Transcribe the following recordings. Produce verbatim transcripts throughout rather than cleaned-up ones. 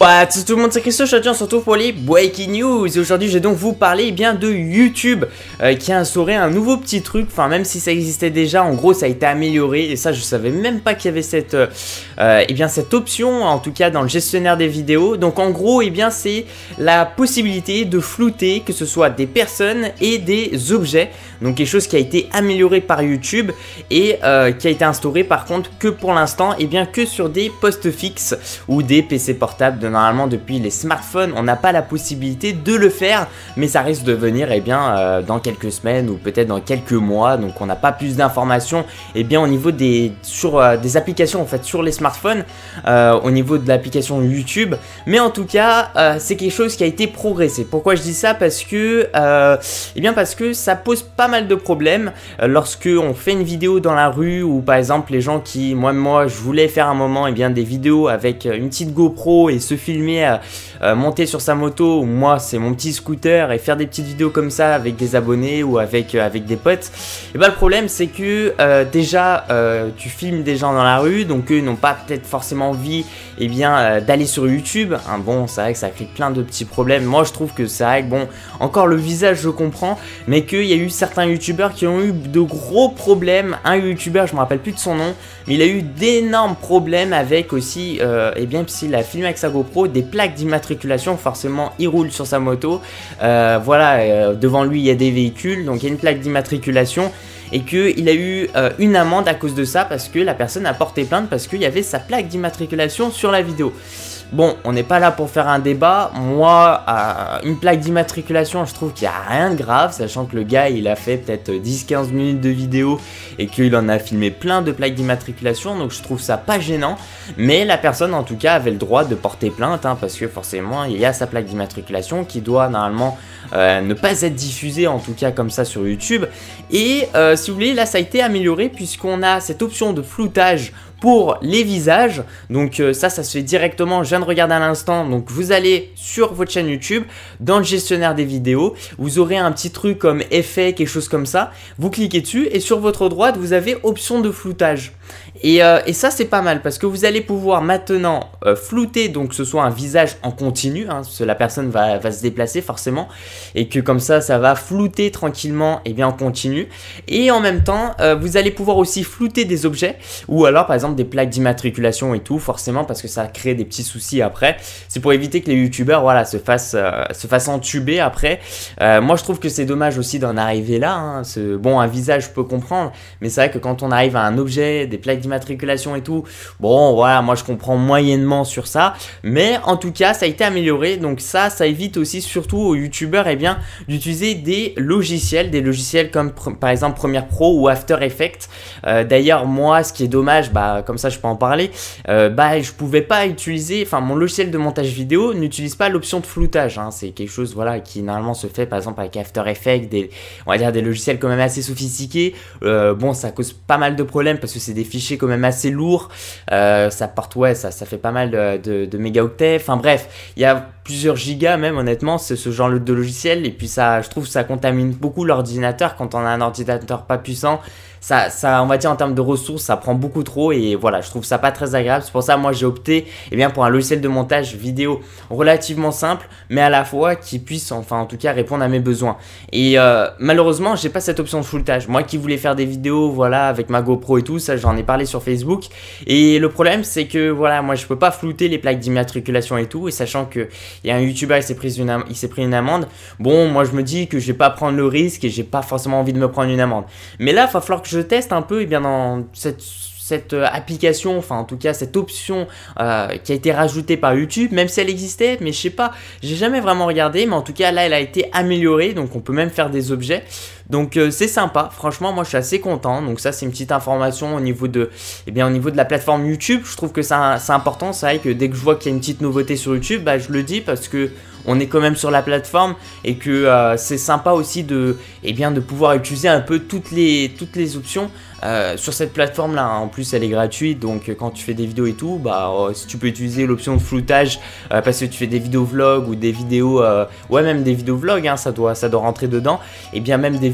Bah, tout le monde, c'est Christo, aujourd'hui on se retrouve pour les Breaking News. Et aujourd'hui je vais donc vous parler eh bien de YouTube euh, qui a instauré un nouveau petit truc. Enfin, même si ça existait déjà, en gros ça a été amélioré. Et ça je savais même pas qu'il y avait cette, euh, euh, eh bien, cette option, en tout cas dans le gestionnaire des vidéos. Donc en gros eh bien c'est la possibilité de flouter que ce soit des personnes et des objets. Donc quelque chose qui a été amélioré par YouTube et euh, qui a été instauré par contre que pour l'instant eh bien que sur des postes fixes ou des P C portables. De normalement depuis les smartphones on n'a pas la possibilité de le faire, mais ça risque de venir eh bien euh, dans quelques semaines ou peut-être dans quelques mois. Donc on n'a pas plus d'informations eh bien au niveau des sur euh, des applications en fait sur les smartphones, euh, au niveau de l'application YouTube. Mais en tout cas euh, c'est quelque chose qui a été progressé. Pourquoi je dis ça? Parce que euh, eh bien parce que ça pose pas mal de problèmes euh, lorsque on fait une vidéo dans la rue, ou par exemple les gens qui moi moi je voulais faire un moment eh bien des vidéos avec une petite GoPro et se filmer à euh, monter sur sa moto, ou moi c'est mon petit scooter, et faire des petites vidéos comme ça avec des abonnés ou avec, euh, avec des potes. Et bah le problème c'est que euh, déjà euh, tu filmes des gens dans la rue, donc eux n'ont pas peut-être forcément envie eh bien euh, d'aller sur YouTube. Hein, bon, c'est vrai que ça crée plein de petits problèmes. Moi je trouve que c'est vrai que bon, encore le visage je comprends, mais qu'il y a eu certains youtubeurs qui ont eu de gros problèmes. Un youtubeur, je me rappelle plus de son nom, mais il a eu d'énormes problèmes avec aussi euh, eh bien s'il a filmé avec sa GoPro des plaques d'immatriculation. Forcément il roule sur sa moto, euh, voilà, euh, devant lui il y a des véhicules, donc il y a une plaque d'immatriculation, et qu'il a eu euh, une amende à cause de ça, parce que la personne a porté plainte parce qu'il y avait sa plaque d'immatriculation sur la vidéo. Bon, on n'est pas là pour faire un débat. Moi, euh, une plaque d'immatriculation, je trouve qu'il n'y a rien de grave, sachant que le gars, il a fait peut-être dix quinze minutes de vidéo et qu'il en a filmé plein de plaques d'immatriculation, donc je trouve ça pas gênant. Mais la personne, en tout cas, avait le droit de porter plainte, hein, parce que forcément, il y a sa plaque d'immatriculation qui doit normalement euh, ne pas être diffusée, en tout cas comme ça sur YouTube. Et euh, si vous voulez, là, ça a été amélioré puisqu'on a cette option de floutage pour les visages. Donc euh, ça, ça se fait directement, je viens de regarder à l'instant. Donc vous allez sur votre chaîne YouTube, dans le gestionnaire des vidéos, vous aurez un petit truc comme effet, quelque chose comme ça. Vous cliquez dessus et sur votre droite, vous avez option de floutage. Et, euh, et ça c'est pas mal, parce que vous allez pouvoir maintenant euh, flouter, donc que ce soit un visage en continu, hein, parce que la personne va, va se déplacer forcément, et que comme ça, ça va flouter tranquillement et bien en continu. Et en même temps, euh, vous allez pouvoir aussi flouter des objets, ou alors par exemple des plaques d'immatriculation et tout, forcément, parce que ça crée des petits soucis après. C'est pour éviter que les youtubeurs voilà, se, fassent, euh, se fassent entuber après. Euh, moi je trouve que c'est dommage aussi d'en arriver là, hein. Bon, un visage je peux comprendre, mais c'est vrai que quand on arrive à un objet, des plaques d'immatriculation et tout, bon voilà, moi je comprends moyennement sur ça, mais en tout cas ça a été amélioré. Donc ça, ça évite aussi surtout aux youtubeurs eh bien d'utiliser des logiciels, des logiciels comme par exemple Premiere Pro ou After Effects. Euh, D'ailleurs moi, ce qui est dommage, bah comme ça je peux en parler, euh, bah je pouvais pas utiliser, enfin mon logiciel de montage vidéo n'utilise pas l'option de floutage, hein. C'est quelque chose voilà qui normalement se fait par exemple avec After Effects, des, on va dire des logiciels quand même assez sophistiqués. Euh, bon, ça cause pas mal de problèmes parce que c'est des fichiers quand même assez lourds, euh, ça porte, ouais, ça, ça fait pas mal de, de, de mégaoctets, enfin bref, il y a plusieurs gigas même honnêtement, c'est ce genre de logiciel, et puis ça, je trouve ça contamine beaucoup l'ordinateur. Quand on a un ordinateur pas puissant, ça, ça, on va dire en termes de ressources, ça prend beaucoup trop, et voilà, je trouve ça pas très agréable. C'est pour ça moi j'ai opté eh bien pour un logiciel de montage vidéo relativement simple, mais à la fois qui puisse, enfin en tout cas, répondre à mes besoins. Et euh, malheureusement j'ai pas cette option de floutage. Moi qui voulais faire des vidéos voilà avec ma GoPro et tout ça, j'en ai parlé sur Facebook, et le problème c'est que voilà, moi je peux pas flouter les plaques d'immatriculation et tout, et sachant que il y a un youtubeur, il s'est pris une il s'est pris une amende. Bon, moi je me dis que je vais pas prendre le risque et j'ai pas forcément envie de me prendre une amende, mais là il va falloir que je teste un peu et bien dans cette cette application, enfin en tout cas cette option euh, qui a été rajoutée par YouTube, même si elle existait, mais je sais pas, j'ai jamais vraiment regardé, mais en tout cas là elle a été améliorée, donc on peut même faire des objets. Donc euh, c'est sympa, franchement moi je suis assez content. Donc ça c'est une petite information au niveau de, eh bien, au niveau de la plateforme YouTube. Je trouve que c'est important, c'est vrai que dès que je vois qu'il y a une petite nouveauté sur YouTube, bah, je le dis parce que on est quand même sur la plateforme, et que euh, c'est sympa aussi de, eh bien, de pouvoir utiliser un peu toutes les, toutes les options euh, sur cette plateforme là. En plus elle est gratuite, donc quand tu fais des vidéos et tout, bah, euh, si tu peux utiliser l'option de floutage euh, parce que tu fais des vidéos vlogs ou des vidéos, euh, ouais même des vidéos vlogs, hein, ça, doit, ça doit rentrer dedans, et bien même des vidéos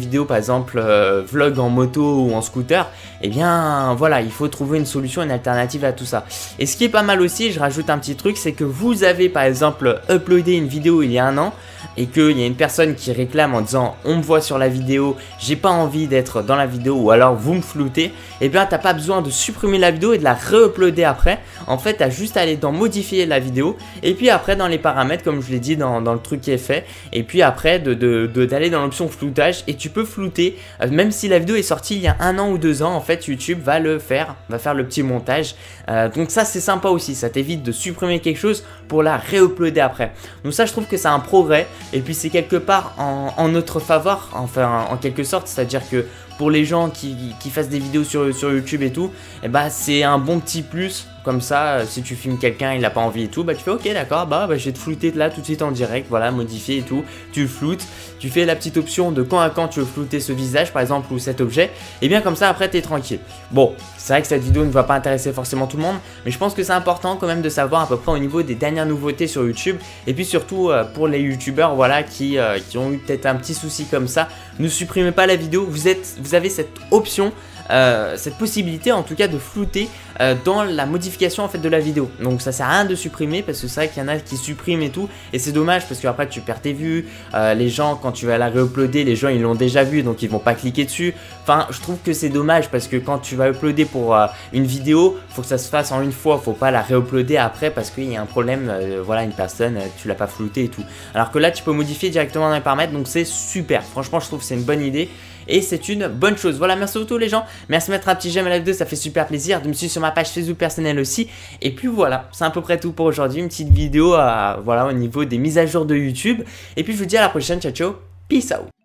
vidéos par exemple euh, vlog en moto ou en scooter, et eh bien voilà, il faut trouver une solution, une alternative à tout ça. Et ce qui est pas mal aussi, je rajoute un petit truc, c'est que vous avez par exemple uploadé une vidéo il y a un an et qu'il y a une personne qui réclame en disant on me voit sur la vidéo, j'ai pas envie d'être dans la vidéo ou alors vous me floutez, et eh bien t'as pas besoin de supprimer la vidéo et de la re-uploader après. En fait t'as juste à aller dans modifier la vidéo et puis après dans les paramètres comme je l'ai dit dans, dans le truc qui est fait, et puis après de, de, de, d'aller dans l'option floutage et tu peux flouter euh, même si la vidéo est sortie il y a un an ou deux ans. En fait YouTube va le faire, va faire le petit montage, euh, donc ça c'est sympa aussi, ça t'évite de supprimer quelque chose pour la re-uploader après. Donc ça je trouve que c'est un progrès et puis c'est quelque part en, en notre faveur, enfin en quelque sorte, c'est à dire que pour les gens qui, qui fassent des vidéos sur, sur YouTube et tout, et bah c'est un bon petit plus. Comme ça, si tu filmes quelqu'un, il n'a pas envie et tout, bah tu fais ok d'accord, bah, bah je vais te flouter là tout de suite en direct, voilà, modifier et tout, tu le floutes, tu fais la petite option de quand à quand tu veux flouter ce visage par exemple ou cet objet, et bien comme ça après t'es tranquille. Bon, c'est vrai que cette vidéo ne va pas intéresser forcément tout le monde, mais je pense que c'est important quand même de savoir à peu près au niveau des dernières nouveautés sur YouTube, et puis surtout euh, pour les youtubeurs voilà, qui, euh, qui ont eu peut-être un petit souci comme ça, ne supprimez pas la vidéo, vous, êtes, vous avez cette option. Euh, cette possibilité en tout cas de flouter euh, dans la modification en fait de la vidéo. Donc ça sert à rien de supprimer parce que c'est vrai qu'il y en a qui suppriment et tout, et c'est dommage parce que après tu perds tes vues, euh, les gens quand tu vas la réuploader, les gens ils l'ont déjà vu donc ils vont pas cliquer dessus. Enfin je trouve que c'est dommage parce que quand tu vas uploader pour euh, une vidéo, faut que ça se fasse en une fois, faut pas la réuploader après parce qu'il y a un problème, euh, voilà, une personne euh, tu l'as pas flouté et tout. Alors que là tu peux modifier directement dans les paramètres, donc c'est super, franchement je trouve que c'est une bonne idée. Et c'est une bonne chose. Voilà, merci beaucoup les gens. Merci de mettre un petit j'aime à la vidéo, ça fait super plaisir. De me suivre sur ma page Facebook personnelle aussi. Et puis voilà, c'est à peu près tout pour aujourd'hui. Une petite vidéo euh, voilà, au niveau des mises à jour de YouTube. Et puis je vous dis à la prochaine. Ciao, ciao. Peace out.